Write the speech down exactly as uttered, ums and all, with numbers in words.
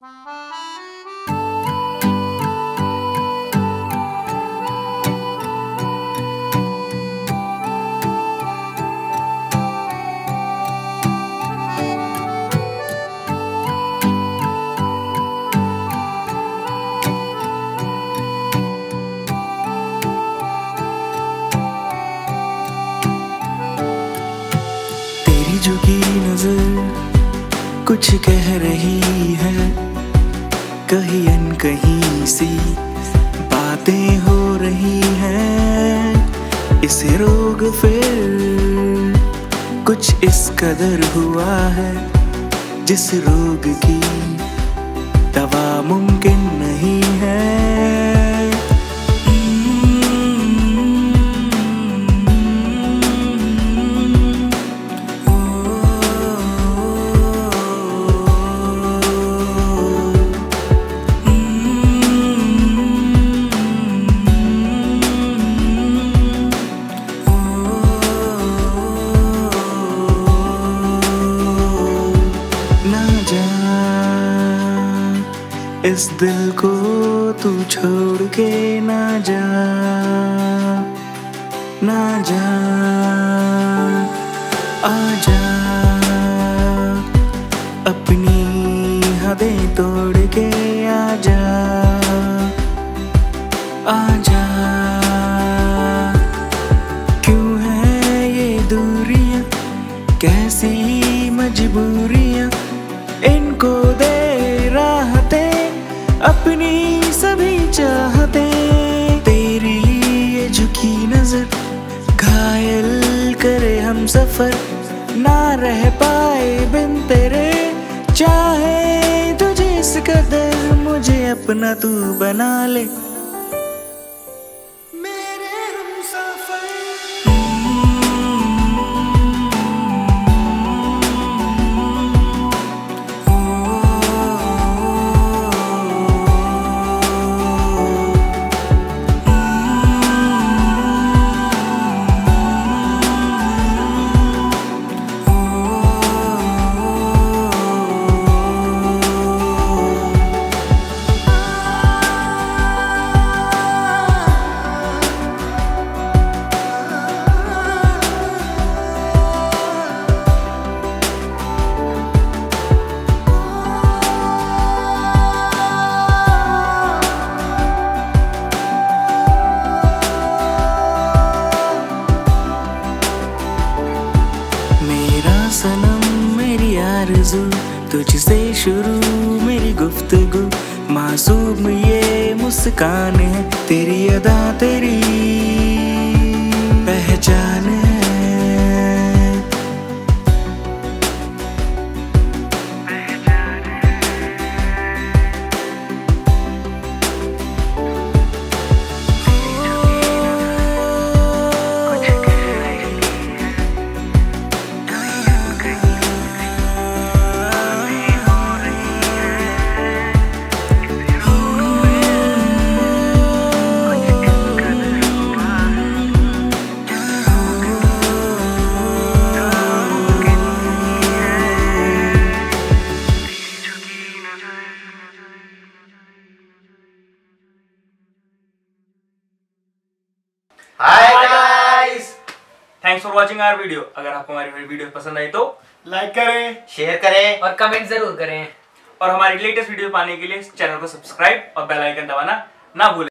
तेरी झुकी नजर कुछ कह रही है, कहीं अनकहीं सी बातें हो रही हैं। इसे रोग फिर कुछ इस कदर हुआ है, जिस रोग की दवा मुमकिन नहीं है। इस दिल को तू छोड़ के ना जा, ना जा, आजा अपनी हदें तोड़ के आजा, आजा। क्यों है ये दूरियां, कैसी मजबूरियां, इनको दे राहतें अपनी सभी चाहते। तेरी ये झुकी नजर घायल करे हम सफर, ना रह पाए बिन तेरे। चाहे तुझे इस कदर मुझे अपना तू बना ले। सनम मेरी आरज़ू, तुझसे शुरू मेरी गुफ्तगू। मासूम ये मुस्कान है, तेरी अदा तेरी पहचान है। Hi guys, thanks for watching our video. अगर आपको हमारी वीडियो पसंद आई तो लाइक करें, शेयर करें और कमेंट जरूर करें। और हमारी लेटेस्ट वीडियो पाने के लिए चैनल को सब्सक्राइब और बेल आइकन दबाना ना भूलें।